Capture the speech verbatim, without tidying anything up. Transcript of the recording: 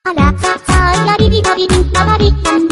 あら、さあ、やりびたびびん、なばりたん。